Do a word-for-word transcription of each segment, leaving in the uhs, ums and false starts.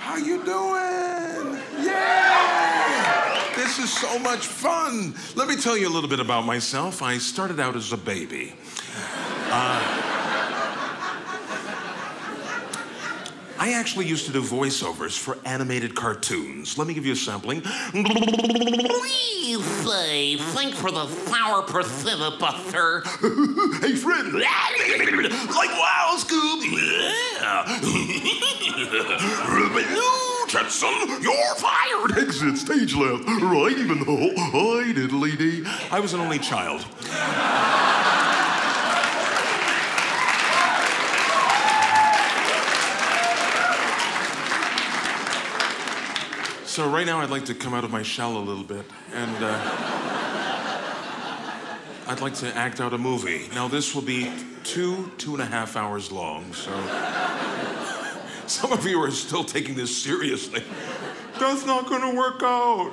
How you doing? Yay! This is so much fun. Let me tell you a little bit about myself. I started out as a baby. Uh, I actually used to do voiceovers for animated cartoons. Let me give you a sampling. Please say, thanks for the sour persimmon buster. Hey, Fred. Like, wow, Scoob. Yeah. Hello, Jetson. You're fired. Exit stage left. Right even though I diddly dee. I was an only child. So right now I'd like to come out of my shell a little bit, and uh, I'd like to act out a movie. Now this will be two, two and a half hours long, so some of you are still taking this seriously. That's not gonna work out.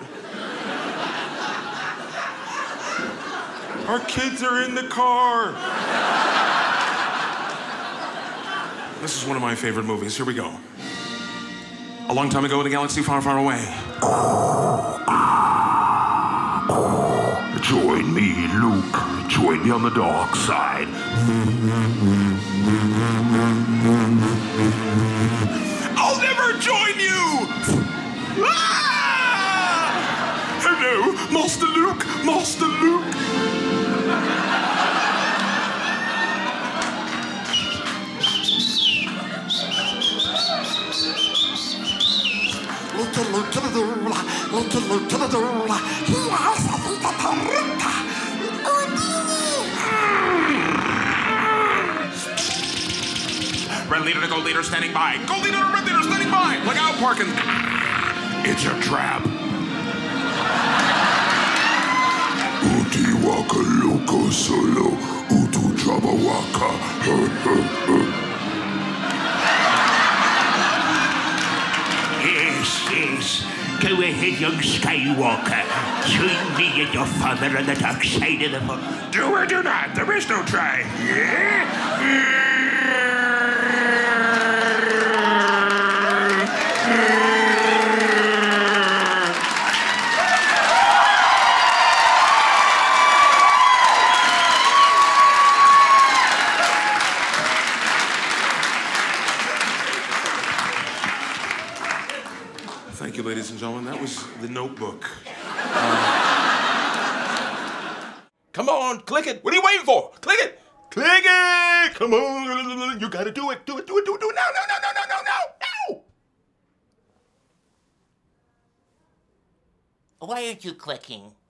Our kids are in the car. This is one of my favorite movies. Here we go. A long time ago in a galaxy far, far away. Join me, Luke. Join me on the dark side. I'll never join you! Ah! Hello, Master Luke, Master Luke. Little Luke to the door, little Luke to the door. He has a little taruta. Red leader to gold leader standing by. Gold leader to red leader standing by. Look out, Parkin. It's a trap. Uti waka loco solo. Utu traba waka. Yes, yes. Go ahead, young Skywalker. Join me and your father on the dark side of the moon. Do or do not. There is no try. Yeah? Thank you, ladies and gentlemen. That was The Notebook. Uh, Come on, click it. What are you waiting for? Click it. Click it. Come on. You gotta do it. Do it, do it, do it, do it. No, no, no, no, no, no, no. Why aren't you clicking?